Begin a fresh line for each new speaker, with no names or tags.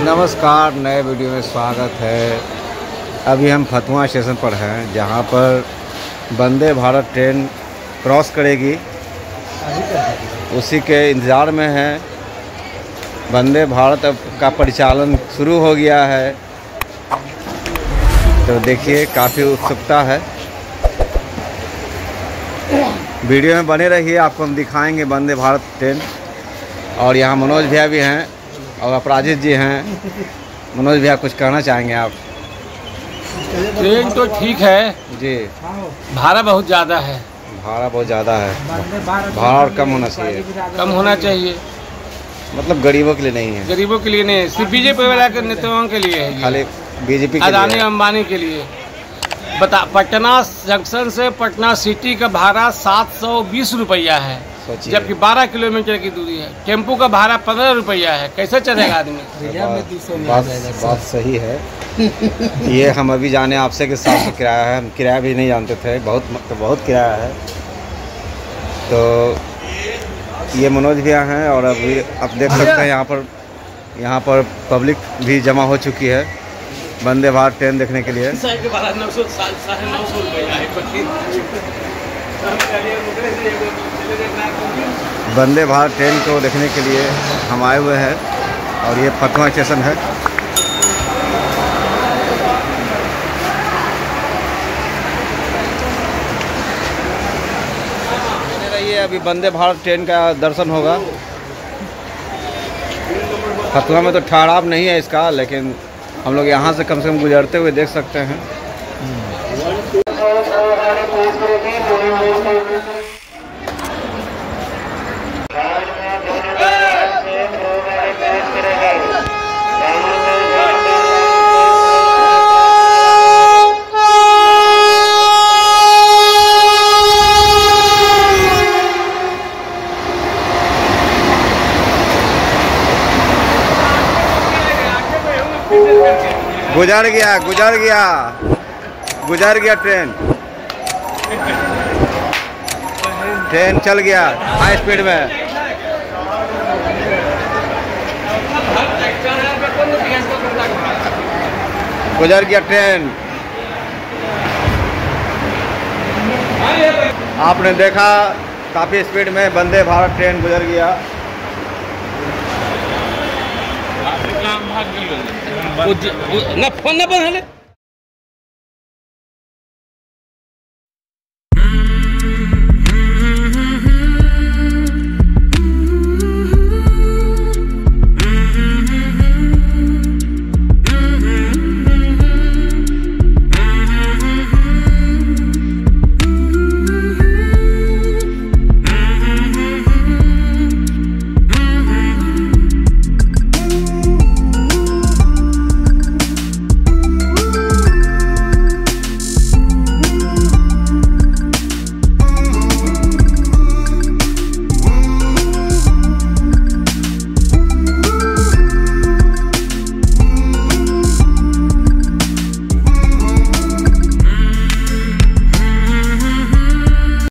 नमस्कार, नए वीडियो में स्वागत है। अभी हम फतुहा स्टेशन पर हैं, जहां पर वंदे भारत ट्रेन क्रॉस करेगी, उसी के इंतज़ार में हैं। वंदे भारत का परिचालन शुरू हो गया है, तो देखिए काफ़ी उत्सुकता है। वीडियो में बने रहिए, आपको हम दिखाएंगे वंदे भारत ट्रेन। और यहाँ मनोज भैया भी हैं और अपराजित जी हैं। मनोज भैया कुछ कहना चाहेंगे आप?
ट्रेन तो ठीक है
जी,
भाड़ा बहुत ज़्यादा है।
भाड़ा बहुत ज़्यादा है, भाड़ा और कम होना चाहिए।
कम होना चाहिए,
मतलब गरीबों के लिए नहीं है,
गरीबों के लिए नहीं है, सिर्फ बीजेपी वाला के नेताओं के लिए है,
खाली बीजेपी के
अदानी
लिए।
अंबानी के लिए। बता, पटना जंक्शन से पटना सिटी का भाड़ा 720 रुपया है, जबकि 12 किलोमीटर की दूरी है। टेम्पू का भाड़ा 15 रुपया है, कैसे चलेगा आदमी?
बात सही है। ये हम अभी जाने आपसे के साथ किराया है, हम किराया भी नहीं जानते थे, बहुत किराया है। तो ये मनोज भैया हैं और अभी आप देख सकते हैं यहाँ पर पब्लिक भी जमा हो चुकी है वंदे भारत ट्रेन देखने के लिए। वंदे भारत ट्रेन को देखने के लिए हम आए हुए हैं और ये फतुहा स्टेशन है। रहिए, अभी वंदे भारत ट्रेन का दर्शन होगा। फतुहा में तो ठहराव नहीं है इसका, लेकिन हम लोग यहाँ से कम गुजरते हुए देख सकते हैं। गुजर गया ट्रेन चल गया हाई स्पीड में। गुजर गया ट्रेन। आपने देखा काफ़ी स्पीड में वंदे भारत ट्रेन गुजर गया।
ना फोन न बंद